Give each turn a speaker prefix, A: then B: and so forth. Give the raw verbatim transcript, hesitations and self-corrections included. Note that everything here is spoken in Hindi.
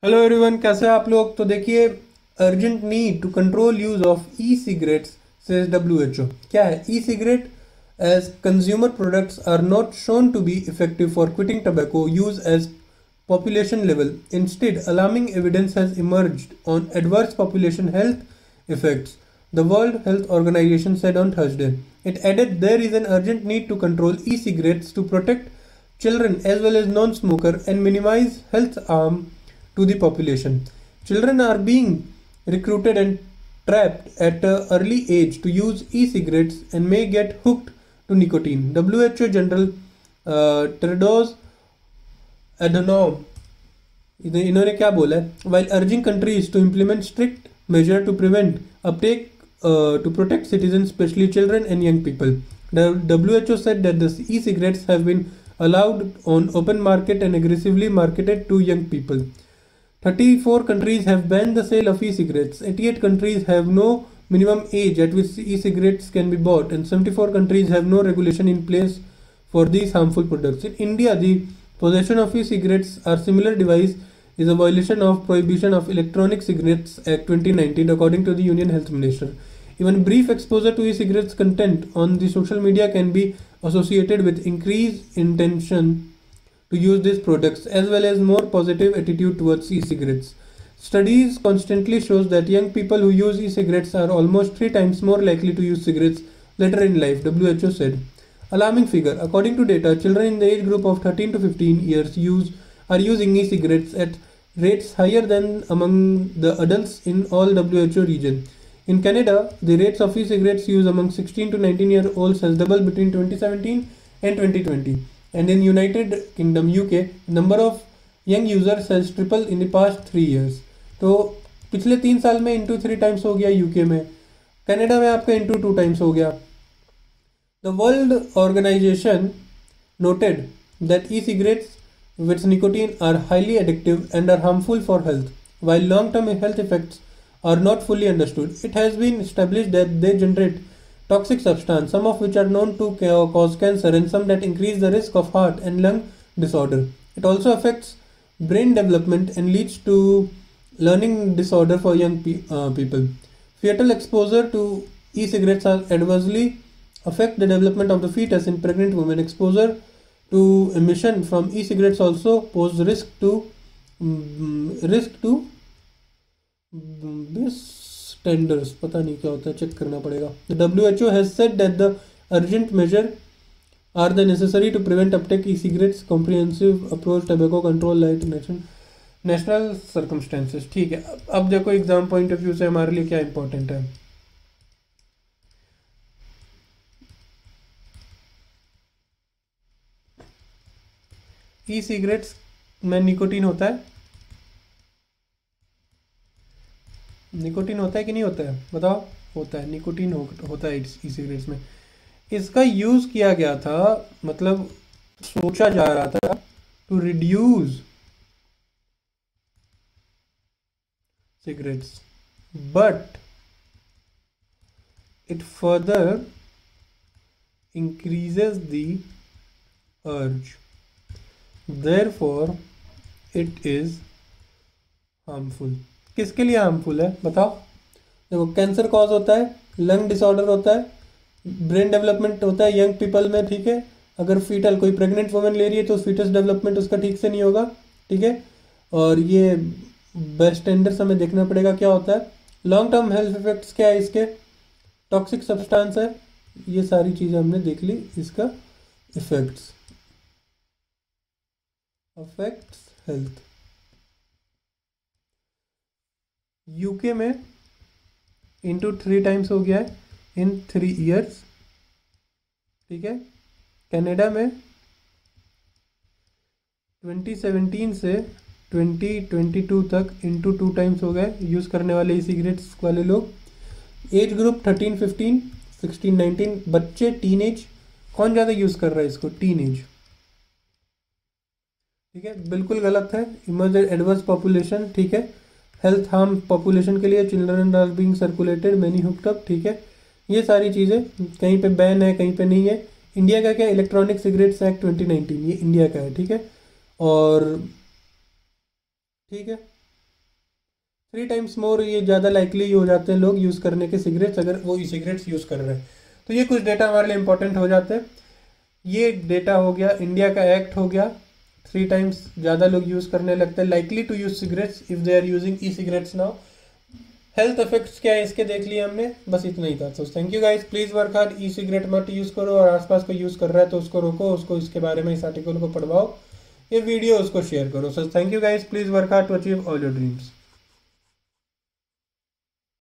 A: हेलो एवरीवन, कैसे हैं आप लोग। तो देखिए, urgent need to control use of e cigarettes says W H O. क्या है e cigarette? As consumer products are not shown to be effective for quitting tobacco use as population level. Instead, alarming evidence has emerged on adverse population health effects, the World Health Organization said on Thursday. It added there is an urgent need to control e-cigarettes to protect children as well as non-smoker and minimize health harm to the population. Children are being recruited and trapped at an early age to use e-cigarettes and may get hooked to nicotine. W H O General uh, Tedros Adhanom इन्होंने क्या बोला है? While urging countries to implement strict measure to prevent uptake uh, to protect citizens, especially children and young people. The W H O said that the e-cigarettes have been allowed on open market and aggressively marketed to young people. thirty-four countries have banned the sale of e-cigarettes. eighty-eight countries have no minimum age at which e-cigarettes can be bought, and seventy-four countries have no regulation in place for these harmful products. In India, the possession of e-cigarettes or similar device is a violation of Prohibition of Electronic Cigarettes Act twenty nineteen, according to the Union Health Minister. Even brief exposure to e-cigarettes content on the social media can be associated with increased intention to use these products as well as more positive attitude towards e-cigarettes. Studies constantly shows that young people who use e-cigarettes are almost three times more likely to use cigarettes later in life, W H O said. Alarming figure. According to data, children in the age group of thirteen to fifteen years use are using e-cigarettes at rates higher than among the adults in all W H O region. In Canada, the rates of e-cigarettes use among sixteen to nineteen year olds has doubled between twenty seventeen and twenty twenty. And in United Kingdom U K, number of young users has tripled in the past three years. तो पिछले तीन साल में इंटू थ्री टाइम्स हो गया यूके में, कनाडा में आपका इंटू टू टाइम्स हो गया. The World Organization noted that e-cigarettes with nicotine are highly addictive and are harmful for health. While long-term health effects are not fully understood, it has been established that they generate toxic substances, some of which are known to cause cancer and some that increase the risk of heart and lung disorder. It also affects brain development and leads to learning disorder for young pe- uh, people. Fetal exposure to e-cigarettes are adversely affect the development of the fetus in pregnant women. Exposure to emission from e-cigarettes also pose risk to um, risk to bystanders. पता नहीं क्या होता है, चेक करना पड़ेगा. The W H O has said that the urgent measure are the necessary to prevent uptake e-cigarettes. Comprehensive approach tobacco control light national national circumstances. ठीक है, अब देखो एग्जाम पॉइंट ऑफ व्यू से हमारे लिए क्या इंपॉर्टेंट है. ई सिगरेट्स में निकोटीन होता है. निकोटीन होता है कि नहीं होता है, बताओ. होता है, निकोटीन हो, होता है ई सिगरेट्स में. इसका यूज किया गया था, मतलब सोचा जा रहा था to reduce cigarettes, but it further increases the urge. Therefore, it is harmful. किसके लिए हार्मफुल है बताओ. देखो, कैंसर कॉज होता है, लंग डिसऑर्डर होता है, ब्रेन डेवलपमेंट होता है यंग पीपल में. ठीक है, अगर फीटल कोई प्रेग्नेंट वुमेन ले रही है तो फीटस डेवलपमेंट उसका ठीक से नहीं होगा. ठीक है, और ये बेस्टेंडर्स हमें देखना पड़ेगा क्या होता है. लॉन्ग टर्म हेल्थ इफेक्ट्स क्या है इसके, टॉक्सिक सब्सटेंस है, ये सारी चीज़ें हमने देख ली. इसका इफेक्ट्स अफेक्ट्स हेल्थ. यूके में इंटू थ्री टाइम्स हो गया है इन थ्री इयर्स. ठीक है, कनाडा में ट्वेंटी सेवनटीन से ट्वेंटी ट्वेंटी टू तक इंटू टू टाइम्स हो गए यूज़ करने वाले ई सिगरेट्स वाले लोग. Age group thirteen fifteen sixteen nineteen, बच्चे, टीन एज. कौन ज़्यादा यूज़ कर रहा है इसको, टीन एज. ठीक है, बिल्कुल गलत है. Emerge adverse population. ठीक है, हेल्थ हार्म पॉपुलेशन के लिए children are being circulated many hooked up. ठीक है, ये सारी चीज़ें कहीं पे बैन है, कहीं पे नहीं है. इंडिया का क्या, electronic cigarettes act twenty nineteen, ये इंडिया का है. ठीक है, और ठीक है, थ्री टाइम्स मोर ये ज़्यादा लाइकली हो जाते हैं लोग यूज़ करने के सिगरेट्स, अगर वो ई सिगरेट्स यूज़ कर रहे हैं। तो ये कुछ डेटा हमारे लिए इंपॉर्टेंट हो जाते हैं। ये डेटा हो गया, इंडिया का एक्ट हो गया, थ्री टाइम्स ज़्यादा लोग यूज़ करने लगते हैं, likely to use cigarettes if they are using e cigarettes now. Health effects क्या है इसके देख लिए हमने, बस इतना ही था। So thank you guys, please work hard, e cigarette मत यूज़ करो, और आसपास को यूज़ कर रहा है तो उसको रोको, उसको इसके बारे में इस आर्टिकल को पढ़वाओ, ये वीडियो उसको शेयर करो। So thank you guys, please work hard to achieve all your dreams.